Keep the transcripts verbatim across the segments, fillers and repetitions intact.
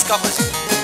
موسیقا خوزی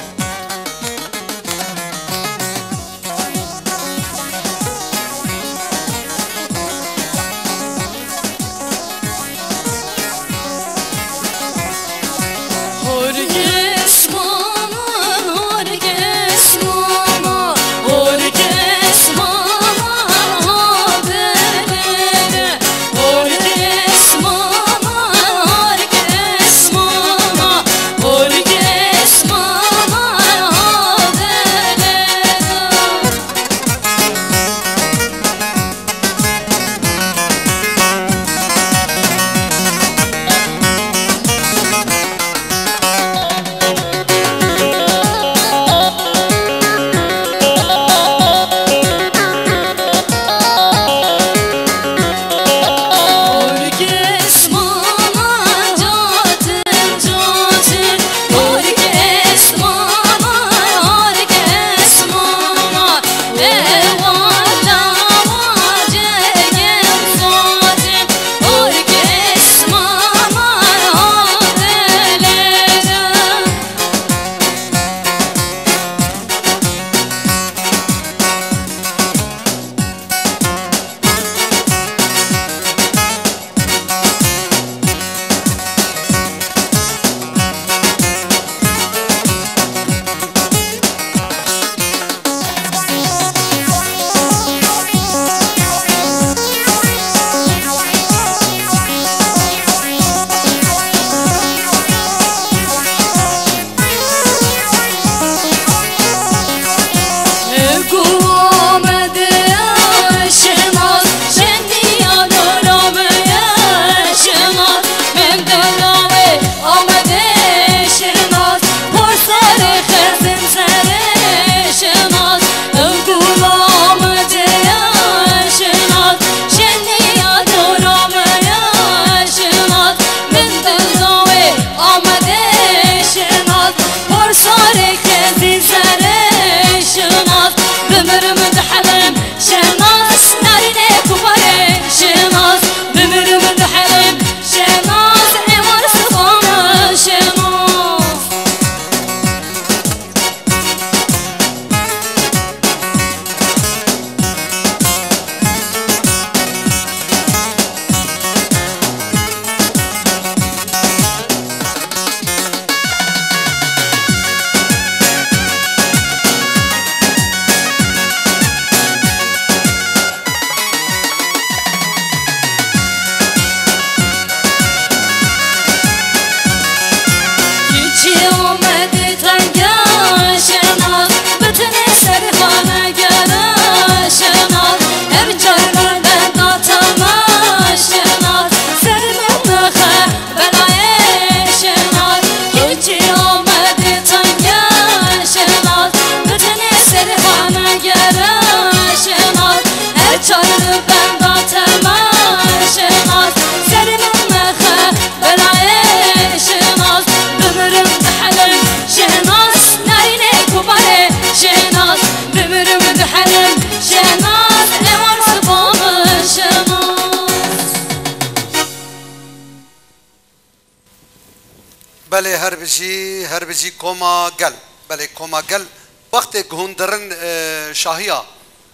بله هر بجی هر بجی کوما گل بله کوما گل وقت هندرن شاهیا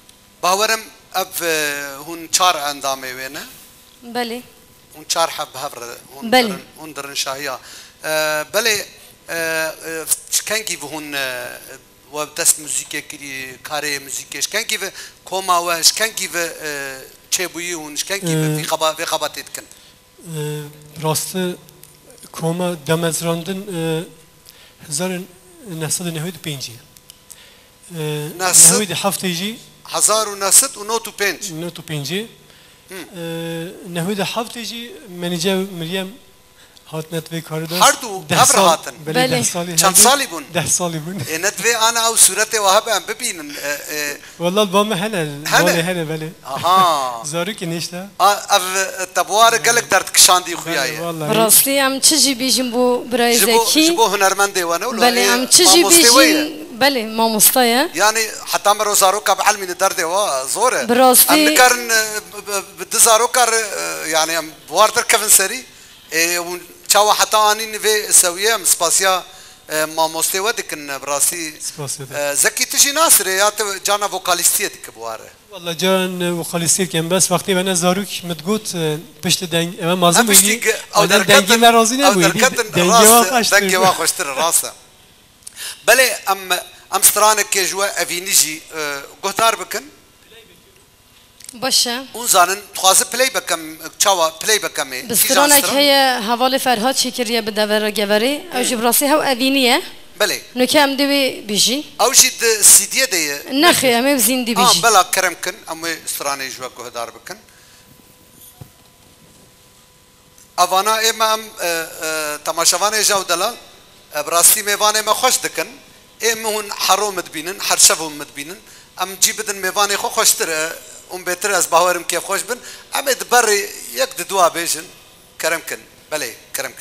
باورم اف هون چار اندامه وینه بله هون چار حب هفر بله هندرن شاهیا بله شکنگی و هون و دست موسیقی کری کاری موسیقی شکنگی و کوما و شکنگی و چه بویی هون شکنگی و في خبا في خباتید کن راست کوما دمزراندن هزار نهصد نهوید پنجی نهوید هفته جی هزار و نهصد و نوت و پنج نوت و پنجی نهوید هفته جی منیجا مریم هات نتوی کار داشت هر دو هفر هاتن بله چند سالی بون ده سالی بون نتوی آنا او صورت وهاب هم ببینن والله البام هنه هنه هنه بله آها زارو که نیشته اف تبوار گلک درد کشاندی خویایه راستی ام چجی بیجیم بو برای زکی جبو هنرمنده و نولو بله ام چجی بیجیم بله ما مستایه يعني حتى مرة زاروكا بعلم من الدردة وزورة براستی أم نكرن بدزاروكا يعني بواردر كفن سري شاو حتى أني نفي سوية مسباسيا مامۆستی وە دکن بڕاستی سپاس زەکی تژی ناسرێ یا جانا ڤۆکالیستیە دکە بوارە والله جان وخالصير كان بس وقتي وانا زاروك متقوت بشت دنج اما مازم ويني او دنجي ما رازينا او بويني دركتن راس دنجي واخشتر راسه بلي ام ام سترانك كجوا افينيجي قهتار بكن باشه اون زانن تخواز پلی بکم چاوا پلی بکمه بسترانك هي حوالي فرهاد شكريه بدور جبري او جبراسي هو افينيه بله نكام دوي بيجي او جد سيديه دي نخي ام بزين دي بيجي اه بلا كرمكن ام ستراني جوا قهدار بكن اوانا ام ام تماشاوان جاو دلال براسي ميوانه ما خوش دكن ام هون حروم مدبينن حرشفهم مدبينن ام جيبدن ميوانه خو خوشتر ام بهتر از باورم كيف خوش بن ام دبر يك دوا بيجن كرمكن بله كرمكن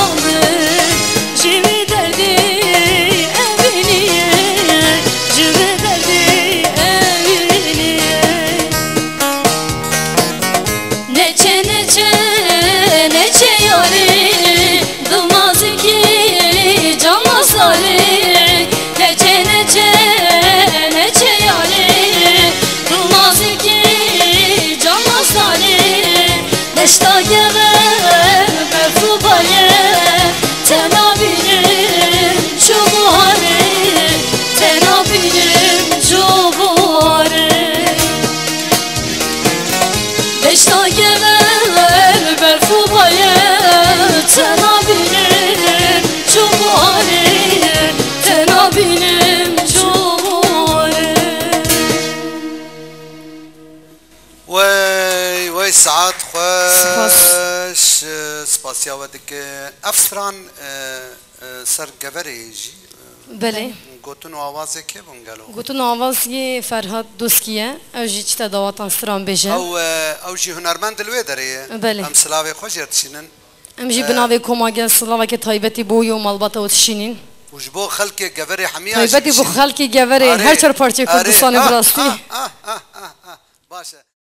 Jivi derdi evini, jivi خوش سپاسیا ودک افسران سر گوریجی بله گوتون آوازه که بونگلو گوتون آواز یه فرهاد دوستیه اوجی چتا دواتان سران بیجه او او جی هنرمند دلوی داره بله ام سلاوی خوش یرتشینن امجی بناوی کماگن سلاوه که تایبتی بوی و مالباتا و تشینین وجبو خلق گوری حمیه تایبتی بو خلقی گوری هر چر پارچه کردستان براستی باشه